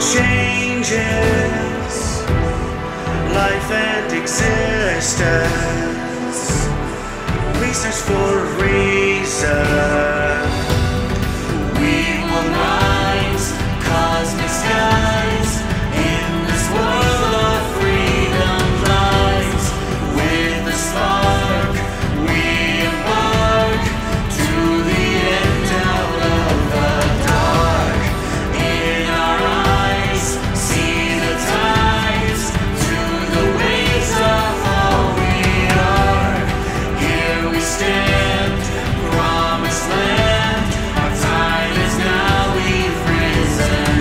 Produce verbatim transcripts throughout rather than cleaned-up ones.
changes, life and existence. We search for a reason. We will rise, cosmic skies. In this world of freedom lies. With the spark, we embark to the end out of the dark. In our eyes, see the tides to the waves of all we are. Here we stand, promised land. Our time is now, we've risen.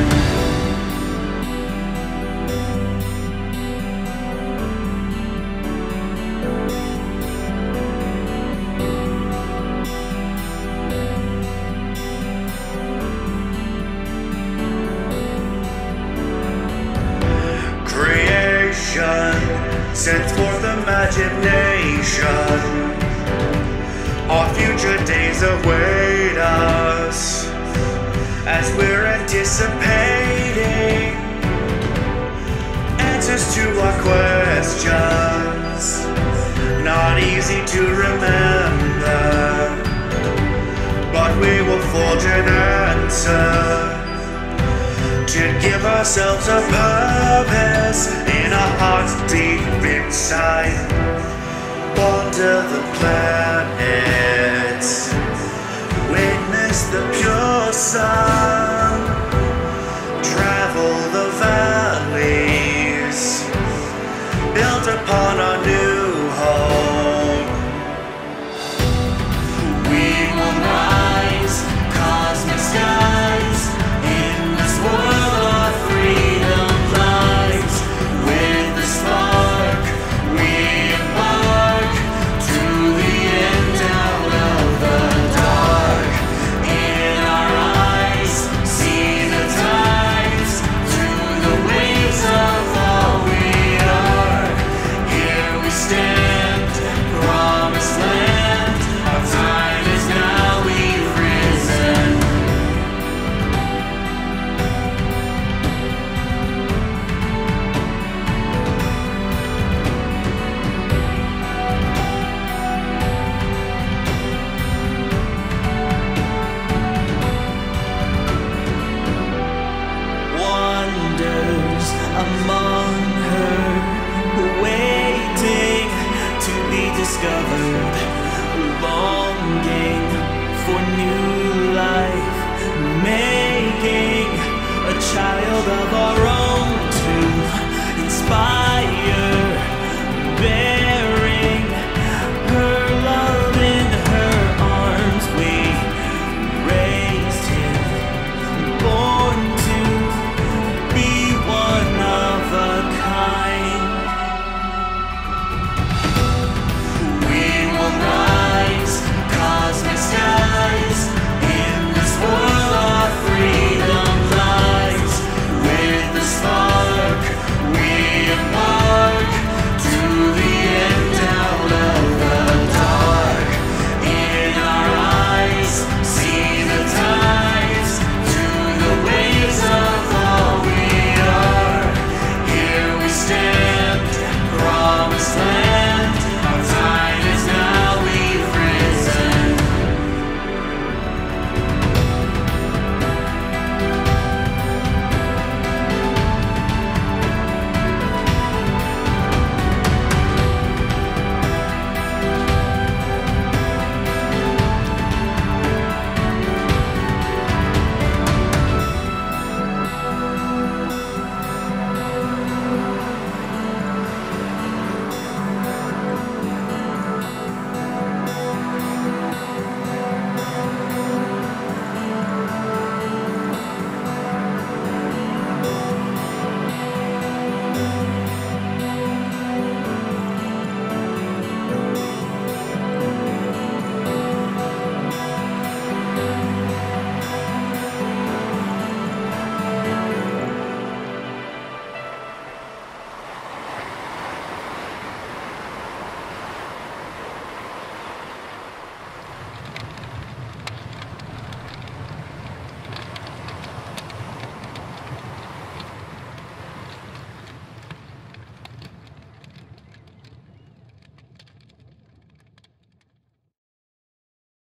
Creation sends forth imagination. Our future days await us as we're anticipating answers to our questions. Not easy to remember, but we will forge an answer to give ourselves a purpose in our hearts deep inside. Wander the planets, witness the pure sun, travel the valleys, build upon our new home. We will rise, cosmic skies. In this world of freedom lies. With the spark, we embark to the end out of the dark. In our eyes, see the tides to the waves of all we are. Here we stand, promised land. Our time is now, we've risen. Wonders among her, waiting to be discovered. Long